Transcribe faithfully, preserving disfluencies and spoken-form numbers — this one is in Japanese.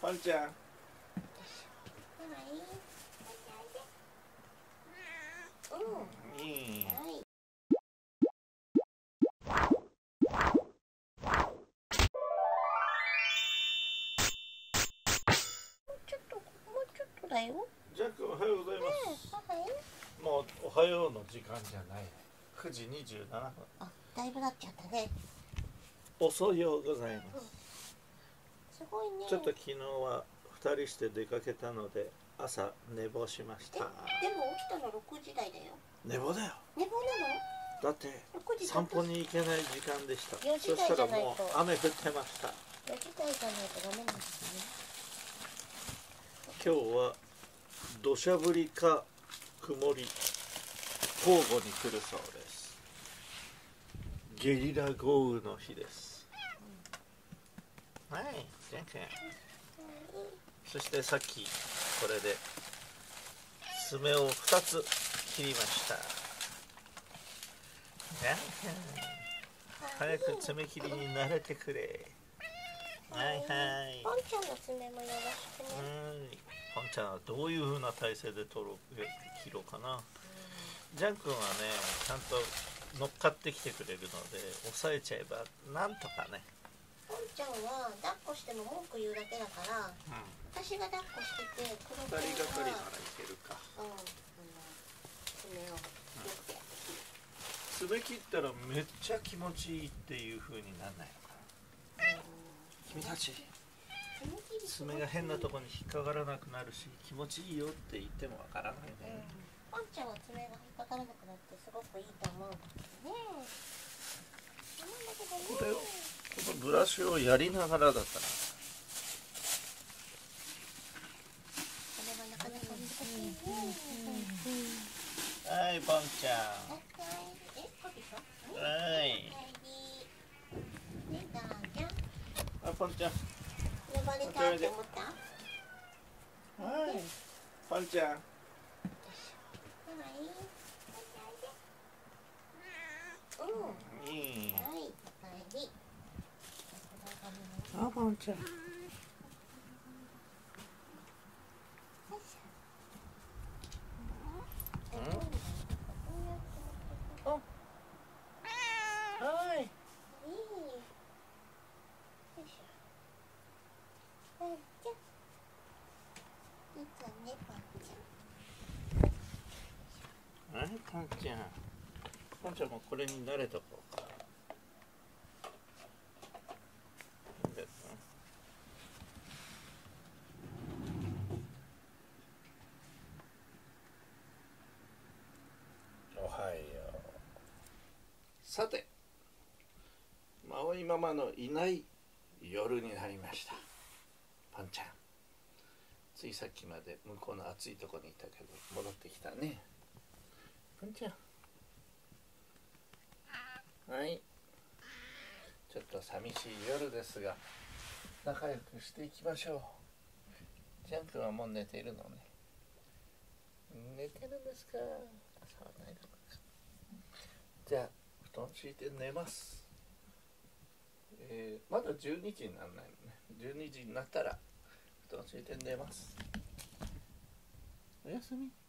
パンちゃん。うん。いい。 ちょっと、もうちょっとだよ。 ジャックおはようございます。 はい。 もうおはようの時間じゃない。くじにじゅうななふん。 あ、だいぶなっちゃったね。 遅いようございます。 すごいね。 ちょっと昨日はふたりして出かけたので朝寝坊しました。 でも起きたのろくじ台だよ。 寝坊だよ。 寝坊なの？ だって散歩に行けない時間でした。 よじそしたら台じゃないともう雨降ってました。 よじ台じゃないとダメなんですね。 今日は土砂降りか曇り交互に来るそうです。ゲリラ豪雨の日です。はい、ジャン君。そしてさっきこれで爪をふたつ切りました。ジャン君、早く爪切りに慣れてくれ。はいはい。 ポンちゃんの爪もよろしくね。 うん。ポンちゃんはどういう風な体勢で取ろう切ろうかな。ジャン君はね、ちゃんと乗っかってきてくれるので押さえちゃえばなんとかね。 ポンちゃんは抱っこしても文句言うだけだから、うん、私が抱っこしててこのふたりがかりならいけるか。うん、あの爪を切って、 うん、爪切ったらめっちゃ気持ちいいっていう風にならないのかな。君たち爪が変なところに引っかからなくなるし気持ちいいよって言ってもわからないね。 ポンちゃんは爪が引っかからなくなってすごくいいと思うんだけどね。 これをこのブラシをやりながらだったらこれはなかなか難しいね。 はいポンちゃん。はい。あポンちゃん。 呼ばれたって思った？ はい。ポンちゃん。うん。いい。はい。あポンちゃん。はい。はい、ポンちゃん。ポンちゃんもこれに慣れとこうか。おはよう。さて、マオイママのいない夜になりました。ポンちゃん。ついさっきまで向こうの暑いところにいたけど戻ってきたね。ポンちゃん。はい。ちょっと寂しい夜ですが仲良くしていきましょう。ジャン君はもう寝ているのね。寝てるんですか。そうないのか。じゃあ布団敷いて寝ます。えー、まだじゅうにじにならないのね。じゅうにじになったら布団敷いて寝ます。おやすみ。